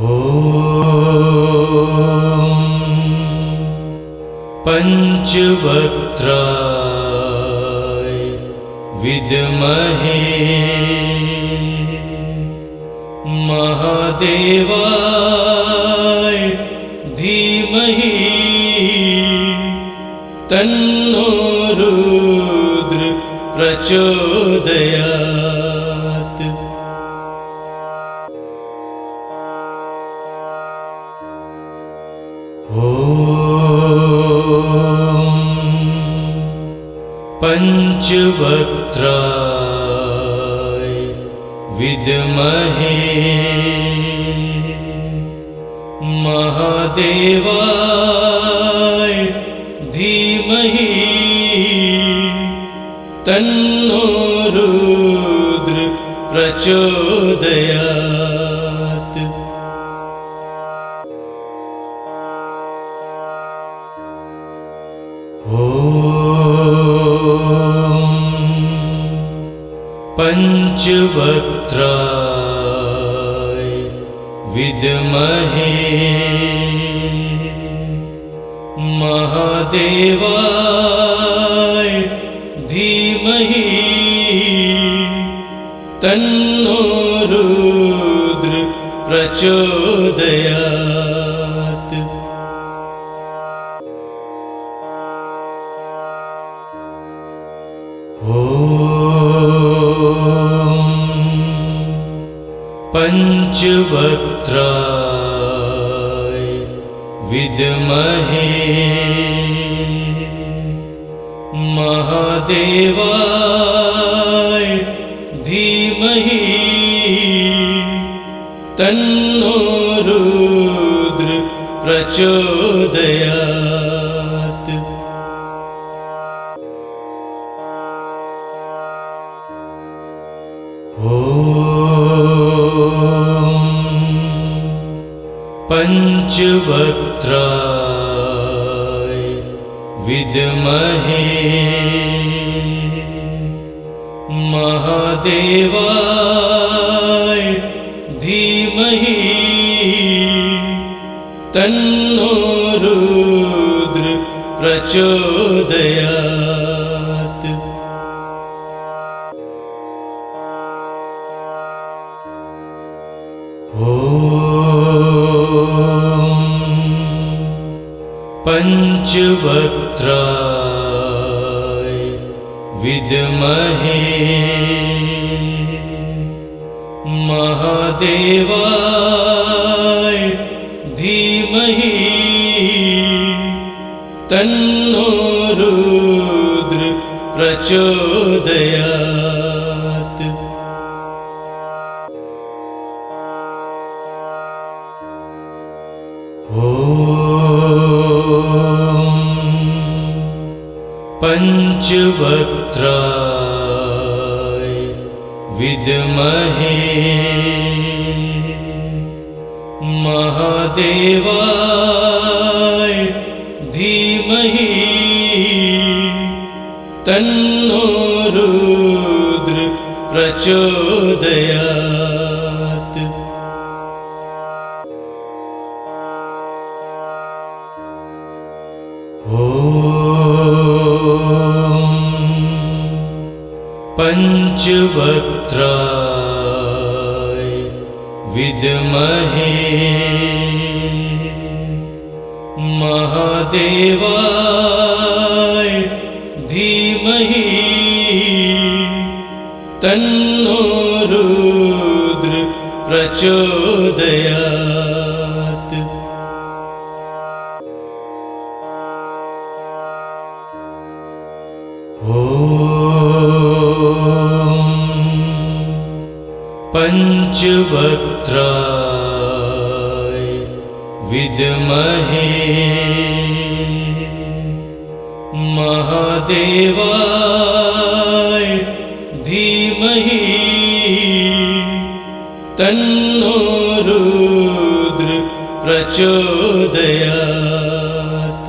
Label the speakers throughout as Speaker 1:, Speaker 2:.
Speaker 1: पंचवक्त्राय विद्महे महादेवाय धीमहि तन्नो रुद्र प्रचोदयात्। पंचवक्त्राय विद्महे महादेवाय धीमहि तन्नो रुद्र प्रचोदयात्। पंचवक्त्राय विद्महे महादेवाय धीमहि तन्नो रुद्र प्रचोदयात्। पंचवक्त्राय विद्महे महादेवाय धीमहि तन्नो रुद्र प्रचोदयात्। पंचवक्त्राय विद्महे महादेवाय धीमहि तन्नो रुद्र प्रचोदयात्। पंचवक्त्राय विद्महे महादेवाय धीमहि तन्नो रुद्र प्रचोदयात्। पंचवक्त्राय विद्महे महादेवाय धीमहि तन्नो रुद्र प्रचोदयात्। पंचवक्त्राय विद्महे महादेवाय धीमहि तन्नो रुद्र प्रचोदयात्। पंचवक्त्राय विद्महे महादेवाय धीमहि तन्नो रुद्र प्रचोदयात्।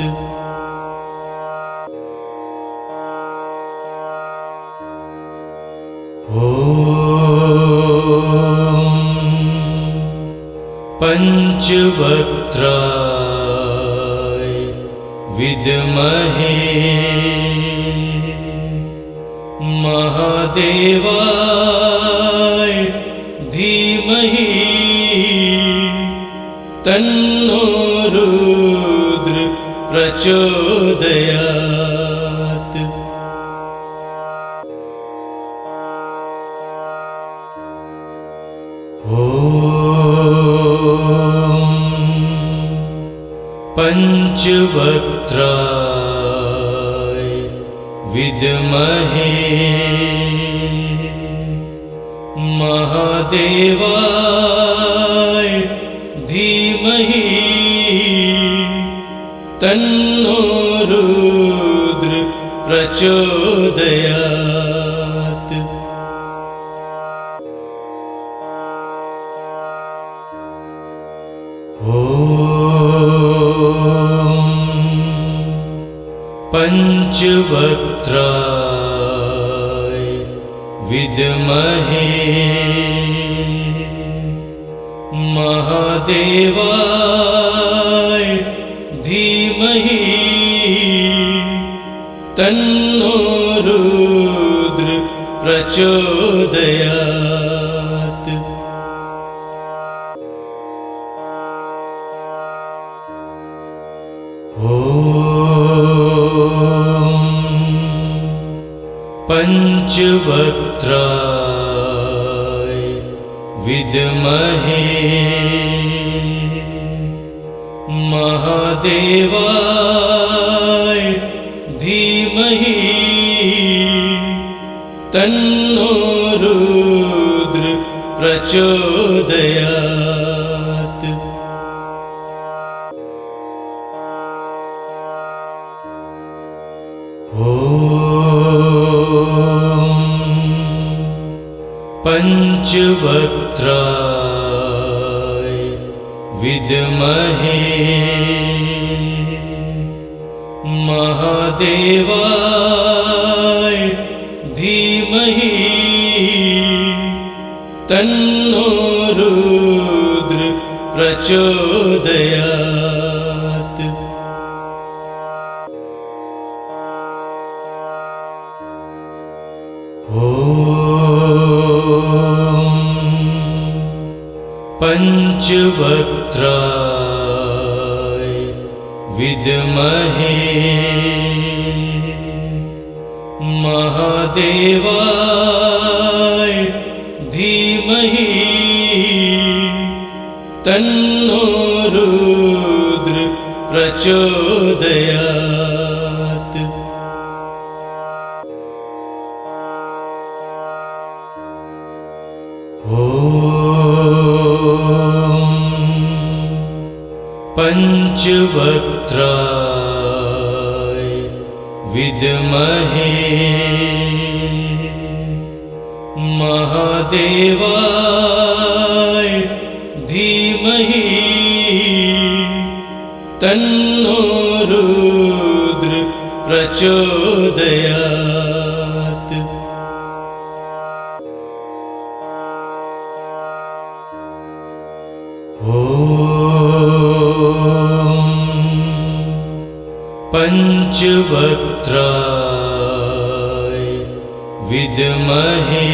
Speaker 1: पंचवक्त्राय विद्महे महादेवाय धीमहि तन्नो रुद्र प्रचोदयात्। पंचवक्त्राय विद्महे महादेवाय धीमहि तन्नो रुद्र प्रचोदयात्। पंचवक्त्राय विद्महे महादेवाय धीमहि तन्नो रुद्र प्रचोदयात्। पंचवक्त्राय विद्महे महादेवाय धीमहि तन्नो रुद्र प्रचोदयात्। पंचवक्त्राय विद्महे महादेवाय धीमहि तन्नो रुद्र प्रचोदयात्। पंचवक्त्राय विद्महे महादेवाय धीमहि तन्नो रुद्र प्रचोदयात्। पंचवक्त्राय विद्महे महादेवाय धीमहि तन्नो रुद्र प्रचोदयात्। पंचवक्त्राय विद्महे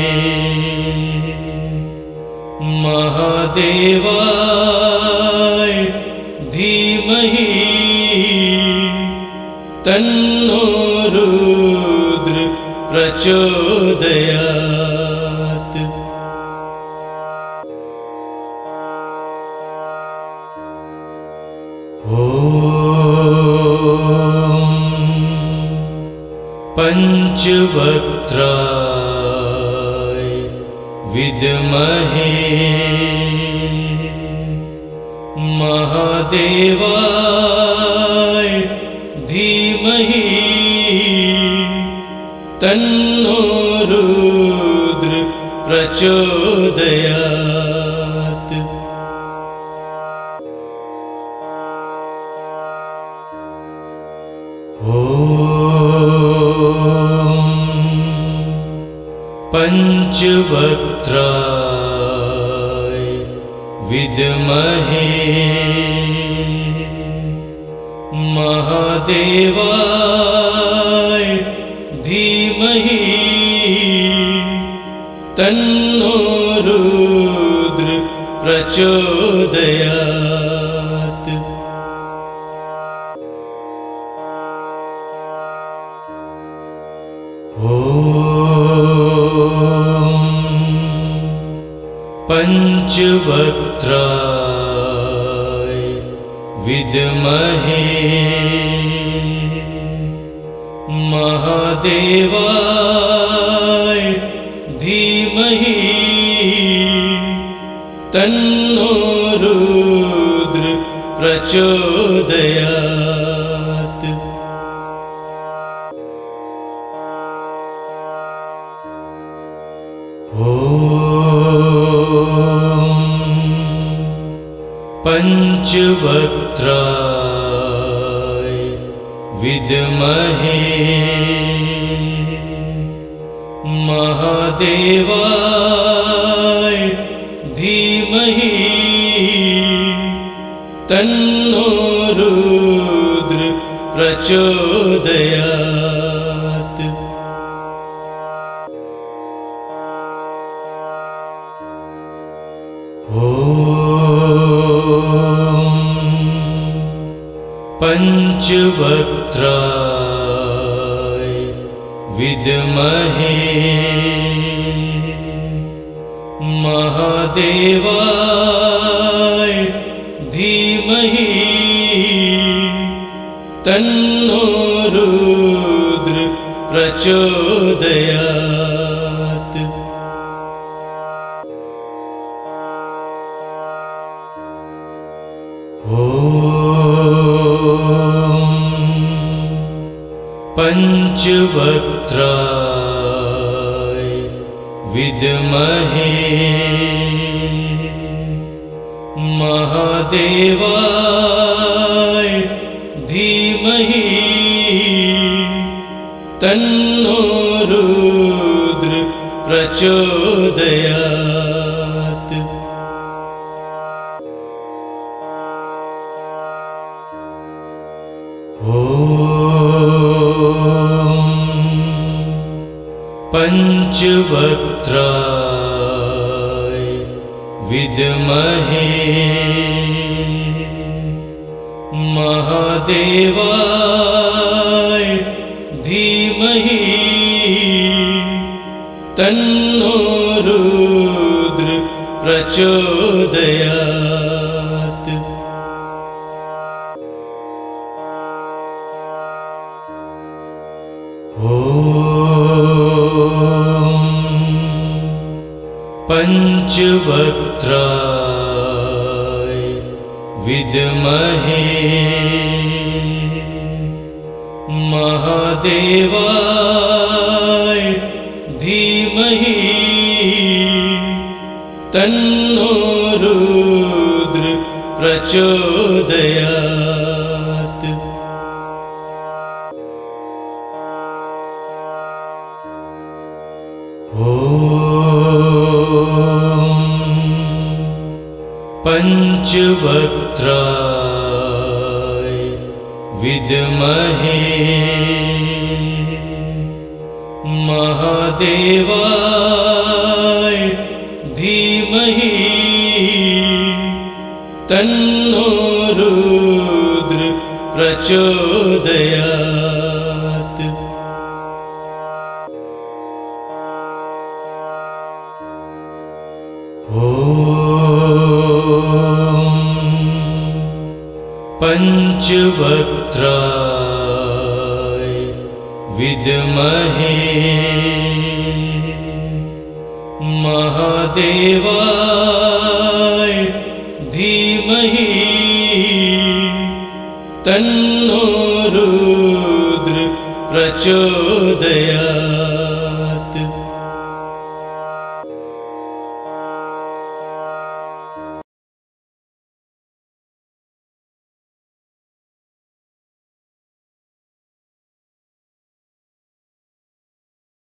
Speaker 1: महादेवाय धीमहि तन्नो रुद्र प्रचोदयात्। पंचवक्त्राय विद्महे महादेवाय धीमहि तन्नो रुद्र प्रचोदयात्। पंचवक्त्राय विद्महे महादेवाय धीमहि तन्नो रुद्र प्रचोदयात्। पंचवक्त्राय विद्महे महादेवाय धीमहि तन्नो रुद्र प्रचोदयात्। पंचवक्त्राय विद्महे महादेवाय धीमहि तन्नो रुद्र प्रचोदयात्। पंचवक्त्राय विद्महे महादेवाय धीमहि तन्नो रुद्र प्रचोदयात्। पंचवक्त्राय विद्महे महादेवाय धीमहि तन्नो रुद्र प्रचोदयात्। पंचवक्त्राय विद्महे महादेवाय धीमहि तन्नो रुद्र प्रचोदयात्। पंचवक्त्राय विद्महे महादेवाय धीमहि तन्नो रुद्र प्रचोदयात्। पंचवक्त्राय विद्महे महादेवाय धीमहि तन्नो रुद्र प्रचोदयात्। पंचवक्त्राय विद्महे महादेवाय धीमहि तन्नो रुद्र प्रचोदयात्।